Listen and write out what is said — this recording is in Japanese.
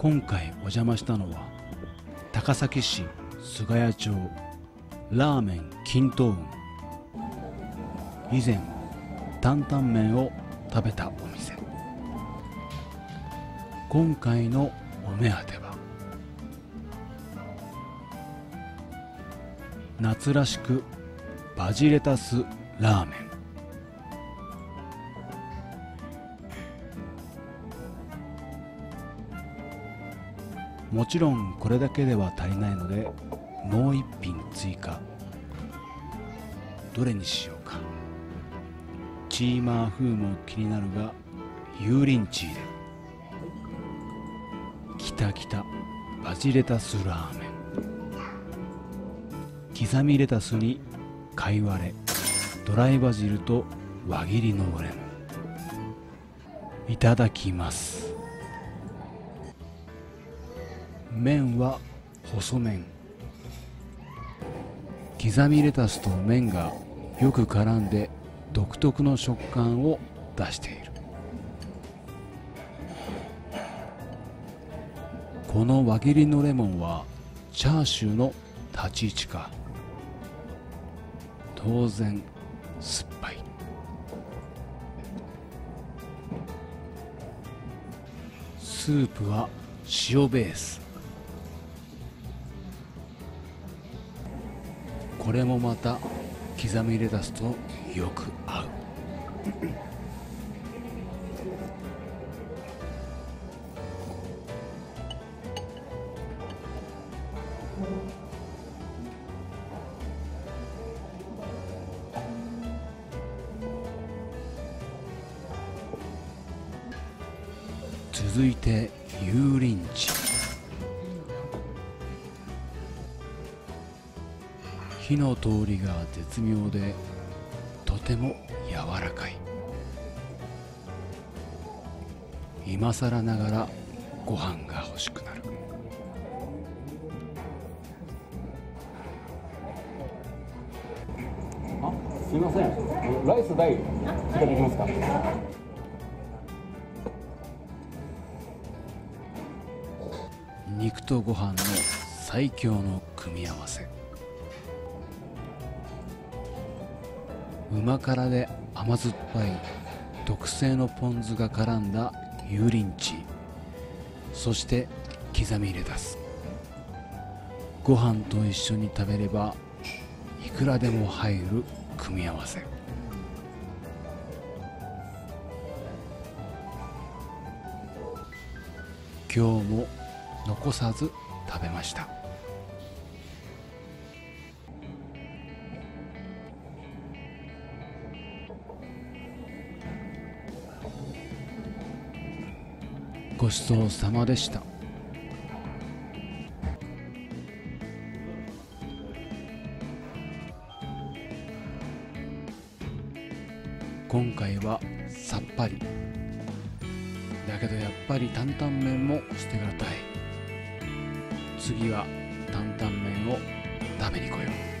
今回お邪魔したのは高崎市菅谷町ラーメン金東雲。以前担々麺を食べたお店。今回のお目当ては夏らしくバジレタスラーメン。もちろんこれだけでは足りないのでもう一品追加。どれにしようか。チーマー風も気になるが油淋鶏で。きたきたバジレタスラーメン。刻みレタスに貝割れ、ドライバジルと輪切りのレモン。いただきます。麺は細麺。刻みレタスと麺がよく絡んで独特の食感を出している。この輪切りのレモンはチャーシューの立ち位置か。当然酸っぱい。スープは塩ベース。これもまた刻みレタスとよく合う。続いて油淋鶏。火の通りが絶妙でとても柔らかい。今更ながらご飯が欲しくなる。 あ、すいません。ライス大追加できますか？ 肉とご飯の最強の組み合わせ。うま辛で甘酸っぱい特製のポン酢が絡んだ油淋鶏、そして刻みレタス。ご飯と一緒に食べればいくらでも入る組み合わせ。今日も残さず食べました。ごちそうさまでした。今回はさっぱりだけどやっぱり担々麺も捨てがたい。次は担々麺を食べに来よう。